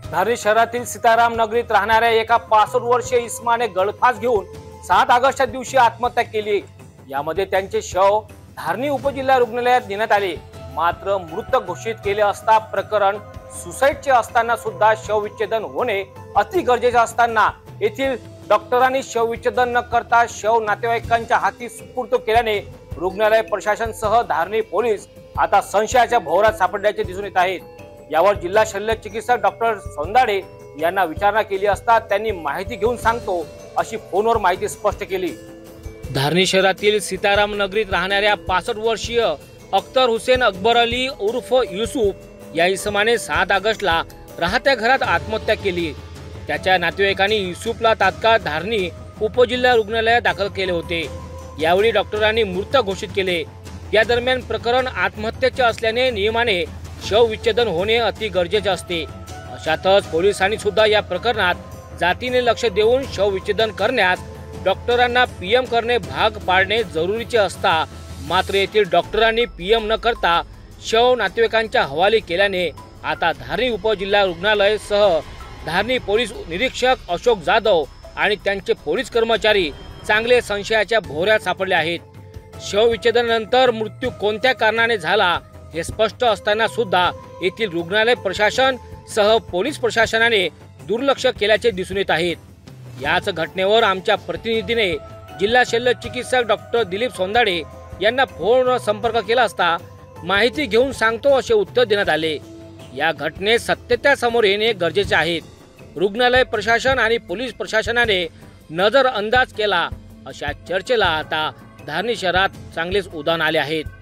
धारणी शहरातील सीताराम नगरीत राहणाऱ्या एका 65 वर्षीय इस्माने गळफास घेऊन 7 ऑगस्टच्या दिवशी आत्महत्या केली। यामध्ये त्यांचे शव धारणी उपजिल्हा रुग्णालयात नेण्यात आले, मात्र मृत घोषित केले असता प्रकरण सुसाईडचे असताना सुद्धा शवविच्छेदन होणे अति गरजेचे असताना येथील डॉक्टरांनी शवविच्छेदन न करता शव नातेवाईकांच्या हाती सुपूर्द केल्याने रुग्णालय प्रशासनसह धारणी पोलीस आता संशयाच्या भोवऱ्यात सापडल्याचे दिसून येत आहेत। यावर जिल्हा शल्य चिकित्सक डॉक्टर सोंदाडे यांना विचारणा केली असता त्यांनी माहिती घेऊन सांगतो अशी फोनवर माहिती स्पष्ट केली। धारणी शहरातील सीताराम नगरीत राहणाऱ्या 65 वर्षीय अख्तर हुसेन अकबर अली उर्फ युसुफ या इसमाने 7 ऑगस्टला राहत्या घरात आत्महत्या केली। त्याच्या नातेवाईकांनी युसुफला तात्काळ धारणी उपजिल्हा रुग्णालयात दाखल केले होते। यावेळी डॉक्टरांनी मृत घोषित केले। या दरम्यान प्रकरण आत्महत्येचे असल्याने नियमाने शवविच्छेदन होणे अति गरजेचे असते। अशातच पोलिसांनी सुद्धा या प्रकरणात जातीने लक्ष देऊन शवविच्छेदन करण्यास डॉक्टरांना पीएम करणे भाग पाडणे जरुरीचे असता मात्र येथील डॉक्टरांनी पीएम न करता शव नातेवाईकांच्या हवाले केल्याने आता धारणी उपजिल्हा रुग्णालय सह धारणी पोलीस निरीक्षक अशोक जाधव आणि त्यांचे पोलीस कर्मचारी चांगले संशयाच्या भोवऱ्यात सापडले आहेत। शवविच्छेदनानंतर मृत्यू कोणत्या कारणाने झाला हे स्पष्ट असताना सुद्धा येथील रुग्णालय प्रशासन सह पोलीस प्रशासनाने दुर्लक्ष केल्याचे दिसून येत आहेत। याच घटनेवर आमच्या प्रतिनिधीने जिल्हा शल्य चिकित्सक डॉक्टर दिलीप सोंदाडे यांना फोनवर संपर्क केला असता माहिती घेऊन सांगतो असे उत्तर देण्यात आले। या घटनेत सत्यता समोर येणे गरजेचे आहे। रुग्णालय प्रशासन आणि पोलीस प्रशासनाने नजर अंदाज केला अशा चर्चेला आता धारणी शहरात चांगलेच उधाण आले आहेत।